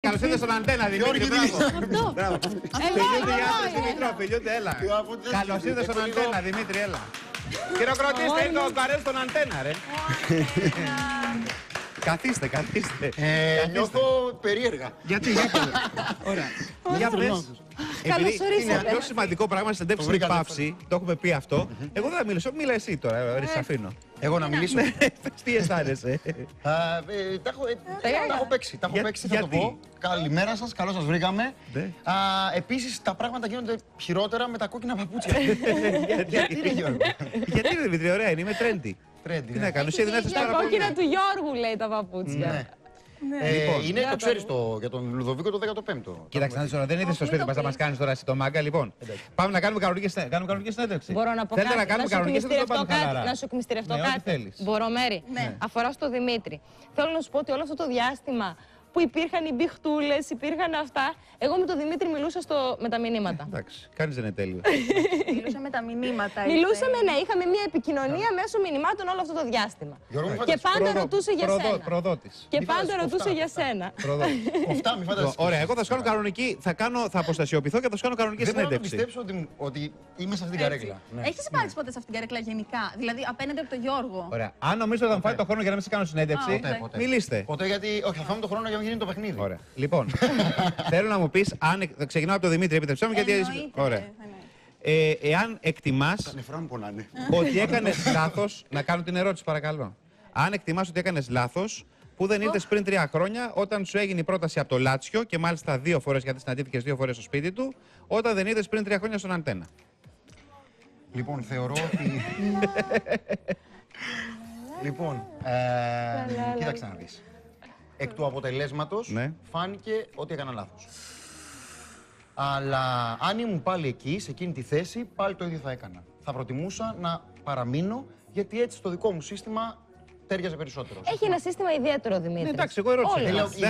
Καλώς ήρθες στον Αντένα, Δημήτρη. Μπράβο. Φιλιούνται οι άντρες, Δημήτρο, φιλιούνται, έλα. Καλώς ήρθες στον Αντένα, Δημήτρη, έλα. Χειροκροτήστε, είναι ο Καρές στον Αντένα, ρε. Καθίστε. Νιώθω περίεργα. Γιατί, ωραία. Για πες. Επειδή είναι το πιο σημαντικό πράγμα στην συνέντευξη στην Παύση, το έχουμε πει αυτό. Εγώ δεν θα μιλήσω, μίλα εσύ τώρα, σε αφήνω. Εγώ να μιλήσω. Τι αισθάνεσαι? Τα έχω παίξει, θα το πω. Καλημέρα σας, καλώς σας βρήκαμε. Επίσης, τα πράγματα γίνονται χειρότερα με τα κόκκινα παπούτσια. Γιατί Δημήτρη, ωραία είναι, είμαι trendy. Τι να κάνω, εσύ δυνάζεις πάρα πολύ. Τα κόκκινα του Γιώργου λέει τα παπούτσια. Είναι, το ξέρεις, για τον Λουδοβίκο το 15ο. Κοίταξε, τώρα δεν είδες στο σπίτι μας να μας κάνεις τώρα εσύ το μάγκα, λοιπόν. Πάμε να κάνουμε κανονική συνέντευξη. Μπορώ να πω κάτι, να κάνουμε κανονική συνέντευξη. Να σου εκμυστηρευτώ κάτι. Μπορώ, Μέρη. Αφορά στο Δημήτρη. Θέλω να σου πω ότι όλο αυτό το διάστημα που υπήρχαν οι μπιχτούλες, υπήρχαν αυτά. Εγώ με τον Δημήτρη μιλούσα με τα μηνύματα. Εντάξει, κανείς δεν είναι τέλειο. Μιλούσα με τα μηνύματα. Μιλούσαμε, ναι, είχαμε μια επικοινωνία μέσω μηνυμάτων όλο αυτό το διάστημα. Και πάντα ρωτούσε για σένα. Προδότης. Και πάντα ρωτούσε για σένα. Κοφτά, μη φανταστείς. Ωραία, εγώ θα σου κάνω κανονική, θα αποστασιοποιηθώ και θα σου κάνω κανονική συνέντευξη. Δεν μπορώ να πιστέψω ότι είμαι σε αυτήν την καρέκλα. Έχεις υπάρξει ποτέ σε αυτήν την καρέκλα γενικά, δηλαδή απέναντι από τον Γιώργο? Ωραία. Αν νομίζω ότι θα μου φάει το χρόνο για να μην σε κάνω συνέντευξη, μιλήστε. Ποτέ, γιατί όχι, θα φάμε το χρόνο για να γίνει το παιχνίδι. Ωραία. Λοιπόν, θέλω να μου πεις, ξεκινάω από τον Δημήτρη, επιτρέψτε μου, γιατί. Ωραία. Εάν εκτιμάς ότι έκανες λάθος, να κάνω την ερώτηση παρακαλώ. Αν εκτιμάς ότι έκανες λάθος, που δεν ήρθες πριν 3 χρόνια, όταν σου έγινε η πρόταση από το Λάτσιο και μάλιστα 2 φορές, γιατί συναντήθηκες 2 φορές στο σπίτι του, όταν δεν ήρθες πριν 3 χρόνια στον Αντένα. Λοιπόν, θεωρώ ότι. Λοιπόν, κοίταξε να δεις. Εκ του αποτελέσματος φάνηκε ότι έκανα λάθος. Αλλά αν ήμουν πάλι εκεί, σε εκείνη τη θέση, πάλι το ίδιο θα έκανα. Θα προτιμούσα να παραμείνω, γιατί έτσι το δικό μου σύστημα τέριαζε περισσότερο. Έχει ένα σύστημα ιδιαίτερο, Δημήτρη. Εντάξει, εγώ ερώτησα.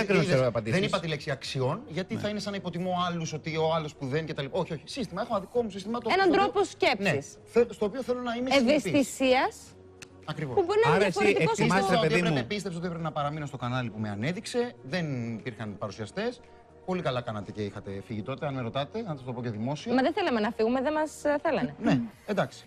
Δεν είπα τη λέξη αξιών, γιατί θα είναι σαν να υποτιμώ άλλους, ότι ο άλλος που δεν κτλ. Όχι. Σύστημα. Έχω ένα δικό μου σύστημα. Έναν τρόπο σκέψης. Στο οποίο θέλω να είμαι συνεπής. Ευαισθησίας. Ακριβώς. Που μπορεί να είναι διαφορετικό σύστημα. Πίστεψα ότι έπρεπε να παραμείνω στο κανάλι που με ανέδειξε. Δεν υπήρχαν παρουσιαστές. Πολύ καλά κάνατε και είχατε φύγει τότε, αν με ρωτάτε, να σας το πω και δημόσια. Μα δεν θέλαμε να φύγουμε, δεν μας θέλανε. Ναι, εντάξει.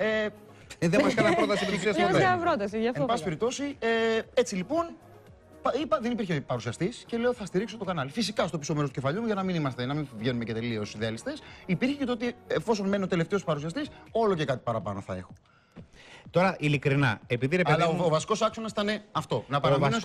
Δεν μας έκαναν πρόταση επιτυχίας ποτέ. Δεν μας έκαναν πρόταση, γι' αυτό. Εν πάση περιπτώσει, έτσι λοιπόν, είπα, δεν υπήρχε παρουσιαστής και λέω θα στηρίξω το κανάλι. Φυσικά στο πίσω μέρος του κεφαλιού μου, για να μην βγαίνουμε και τελείως ιδεαλιστές, υπήρχε και το ότι εφόσον μένω τελευταίος παρουσιαστής, όλο και κάτι παραπάνω θα έχω. Τώρα, ειλικρινά, επειδή ρε παιδί. Αλλά ο βασικός άξονας ήταν αυτό. Να παραμείνω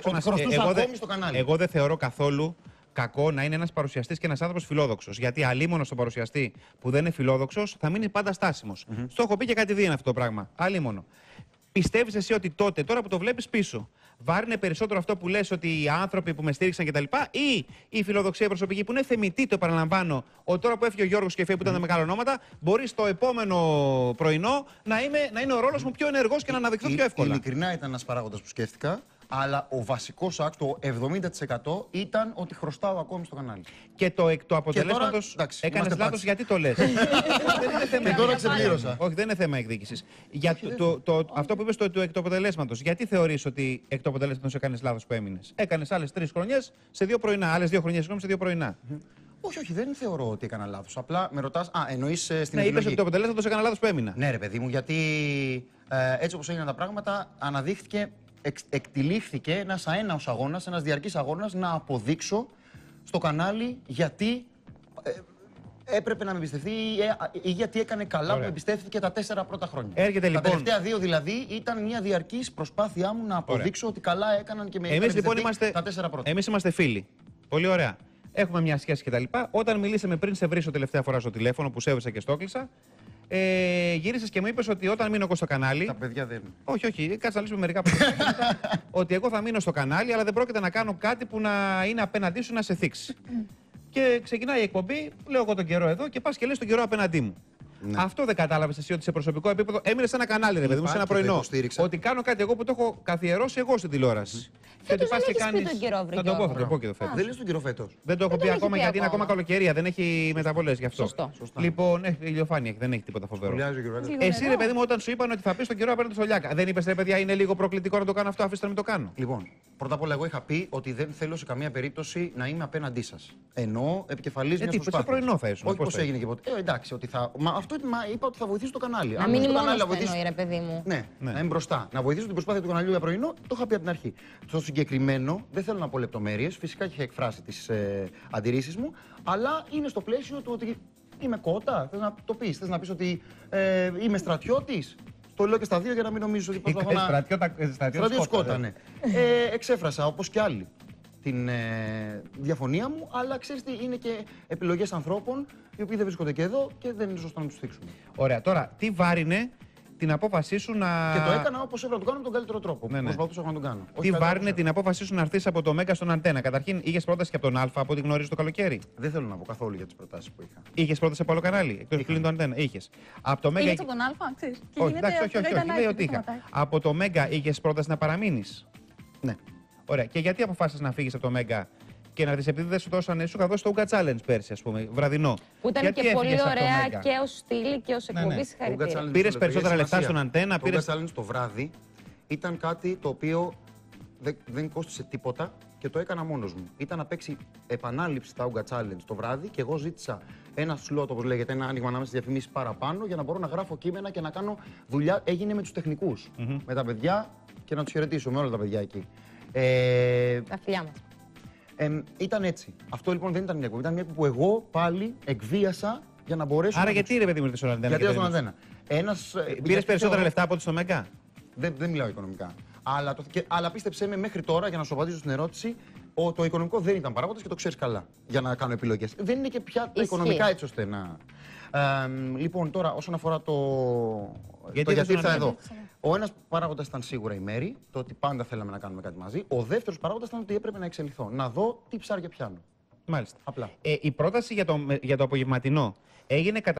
στο κανάλι. Εγώ δεν θεωρώ καθόλου κακό να είναι ένας παρουσιαστής και ένας άνθρωπος φιλόδοξος. Γιατί αλίμονος στον παρουσιαστή που δεν είναι φιλόδοξος θα μείνει πάντα στάσιμος. Στο έχω πει και κάτι είναι αυτό το πράγμα. Αλίμονο. Πιστεύεις εσύ ότι τότε, τώρα που το βλέπεις πίσω, βάρινε περισσότερο αυτό που λες ότι οι άνθρωποι που με στήριξαν κτλ. Ή η φιλοδοξία προσωπική που είναι θεμητή, το επαναλαμβάνω, ότι τώρα που έφυγε ο Γιώργος και έφυγε που ήταν μεγάλα ονόματα, μπορεί στο επόμενο πρωινό να είναι ο ρόλος μου πιο ενεργός και να αναδειχθώ πιο εύκολα. Ειλικρινά ήταν ένας παράγοντας που σκέφτηκα. Αλλά ο βασικός το 70% ήταν ότι χρωστάω ακόμη στο κανάλι. Και το εκ του αποτελέσματος έκανες λάθος, γιατί το λες? Δεν είναι θέμα. Και τώρα ξεπλήρωσα. Όχι, δεν είναι θέμα εκδίκησης. Αυτό που είπες το εκ του αποτελέσματος, γιατί θεωρείς ότι εκ του αποτελέσματος έκανες λάθος που έμεινες? Έκανες άλλες 3 χρονιές σε 2 πρωινά. Άλλες 2 χρονιές σε 2 πρωινά. Όχι, δεν θεωρώ ότι έκανα λάθος. Απλά με ρωτάς, εννοείς στην επιλογή. Ναι, είπες ότι το αποτελέσματος έκανα λάθος που έμεινα. Ναι, ρε παιδί μου, γιατί έτσι όπως έγιναν τα πράγματα, αναδείχθηκε. Εκτυλίχθηκε ένας αέναος αγώνας, ένας διαρκής αγώνας να αποδείξω στο κανάλι γιατί έπρεπε να με εμπιστευτεί ή γιατί έκανε καλά που με εμπιστεύτηκε τα 4 πρώτα χρόνια. Έρχεται, λοιπόν. Τα τελευταία 2 δηλαδή ήταν μια διαρκής προσπάθειά μου να αποδείξω ότι καλά έκαναν και με εμπιστευτεί τα 4 πρώτα. Εμείς είμαστε φίλοι. Πολύ ωραία. Έχουμε μια σχέση κτλ. Όταν μιλήσαμε πριν σε βρίσω τελευταία φορά στο τηλέφωνο που σέβησα και στο κλείσα, γύρισες και μου είπες ότι όταν μείνω εγώ στο κανάλι. Τα παιδιά δεν. Όχι, κάτσε να λύσουμε μερικά πράγματα. Ότι εγώ θα μείνω στο κανάλι, αλλά δεν πρόκειται να κάνω κάτι που να είναι απέναντί σου να σε θίξει. Και ξεκινάει η εκπομπή, λέω εγώ τον καιρό εδώ και πας και λες τον καιρό απέναντί μου. Ναι. Αυτό δεν κατάλαβε εσύ ότι σε προσωπικό επίπεδο έμεινε σε ένα κανάλι, ρε παιδί μου, σε ένα Υπάρχει, πρωινό. το στήριξα. Ότι κάνω κάτι εγώ που το έχω καθιερώσει εγώ στην τηλεόραση. Φέτος δεν έχεις πει τον καιρό, βρε Θα το πω, θα Γιώργο. το πω και το φέτος. Δεν λες τον καιρό φέτος. Δεν το έχω Δεν πει τον ακόμα έχει πει γιατί είναι ακόμα ακόμα. καλοκαιρία, δεν έχει μεταβολές γι' αυτό. Σωστό. Σωστά. Λοιπόν, ηλιοφάνεια, δεν έχει τίποτα φοβερό. Σχολιάζει ο κ. Βέτος. Λίγο Εσύ, νερό. ρε παιδί μου, όταν σου είπαν ότι θα πει τον καιρό απέναντι στο Λιάκα, δεν είπε, ρε παιδιά, είναι λίγο προκλητικό να το κάνω αυτό, αφήστε να μην το κάνω. Λοιπόν, πρώτα απ' όλα, εγώ είχα πει ότι δεν θέλω σε καμία περίπτωση να είμαι απέναντί σα. Εννοώ επικεφαλής μιας τι, στο προσπάθειας. πρωινό θα ήσουν, Όχι πώς πώς θα έγινε και ποτέ. Εντάξει, ότι θα. Μα αυτό είπα ότι θα βοηθήσω το κανάλι. Να Αν μείνει το μόνος κανάλι του να βοηθήσει. εννοεί, ρε παιδί μου. Ναι, Ναι. να είμαι μπροστά. Να βοηθήσω την προσπάθεια του καναλιού για πρωινό, το είχα πει από την αρχή. Στο συγκεκριμένο, δεν θέλω να πω λεπτομέρειες, φυσικά και είχα εκφράσει τις αντιρρήσεις μου, αλλά είναι στο πλαίσιο του ότι είμαι κότα. Θες να το πεις, θες να πεις ότι είμαι στρατιώτης. Το λέω και στα δύο για να μην νομίζεις ότι προσπαθώ να. Στρατιώτης κότα, ναι. Εξέφρασα όπως και άλλοι την διαφωνία μου, αλλά ξέρεις τι, είναι και επιλογές ανθρώπων οι οποίοι δεν βρίσκονται και εδώ και δεν είναι σωστό να τους θίξουμε. Ωραία, τώρα, τι βάρινε την απόφασή σου να. Και το έκανα όπως έπρεπε να το κάνω με τον καλύτερο τρόπο. Ναι, ναι. Προσπαθούσα να τον κάνω. Όχι Τι καλύτερα βάρινε όπως την απόφασή σου να έρθει από το Μέγκα στον Αντένα. Καταρχήν, είχε πρόταση και από τον Α, από ό,τι γνωρίζει το καλοκαίρι. δεν θέλω να πω καθόλου για τις προτάσεις που είχα. Είχε πρόταση από άλλο κανάλι, εκτό Είχα. πλήν του Αντένα. Είχε. Από το Μέγκα. Πήγες από τον Α, ξέρεις. Και Όχι, γίνεται εντάξει, όχι, αυτό, όχι, ήταν λέει live, ότι είχα. σταματάει. Από το Μέγκα είχε πρόταση να παραμείνει. Ναι. Ωραία. Και γιατί αποφάσισε να φύγει από το Μέγκα και να δει, επειδή δεν σου δώσανε, σου είχα δώσει το Ούγκα Challenge πέρσι, α πούμε, βραδινό. Που ήταν Γιατί και πολύ έφυγες από το ωραία Μέγκα? και ω στήλη και ω Ναι, εκπομπή. ναι. Συγχαρητήρια. Challenge, Πήρες το περισσότερα έχει λεφτά σημασία. στον Αντένα, Το πήρες- Ούγκα Challenge το βράδυ ήταν κάτι το οποίο δεν κόστισε τίποτα και το έκανα μόνος μου. Ήταν να παίξει επανάληψη τα Ούγκα Challenge το βράδυ και εγώ ζήτησα ένα σλότ, όπως λέγεται, ένα άνοιγμα ανάμεσα στις διαφημίσεις παραπάνω για να μπορώ να γράφω κείμενα και να κάνω δουλειά. Έγινε με τους τεχνικούς, με τα παιδιά και να τους χαιρετήσω με όλα τα παιδιά εκεί. Τα φιλιά μας. Ήταν έτσι. Αυτό λοιπόν δεν ήταν μια εκπομπή. Ήταν μια εκπομπή που εγώ πάλι εκβίασα για να μπορέσω Άρα να. γιατί ρε παιδί μου ήρθε στον Αντένα? Γιατί και ήταν δεν στον Αντένα. Πήρε περισσότερα λεφτά από ό,τι στο Μέγκα. Δεν μιλάω οικονομικά. Αλλά πίστεψέ με, μέχρι τώρα, για να σου απαντήσω στην ερώτηση, το οικονομικό δεν ήταν παράγοντας και το ξέρεις καλά για να κάνω επιλογές. Δεν είναι και πια τα Ισχύει. οικονομικά έτσι ώστε να. Λοιπόν, τώρα όσον αφορά το Γιατί γιατί ήρθες ήρθα στον εδώ. Ο ένας παράγοντας ήταν σίγουρα η Μέρη, το ότι πάντα θέλαμε να κάνουμε κάτι μαζί. Ο δεύτερος παράγοντας ήταν ότι έπρεπε να εξελιχθώ. Να δω τι ψάρια πιάνω. Μάλιστα. Απλά. Η πρόταση για το απογευματινό έγινε κατά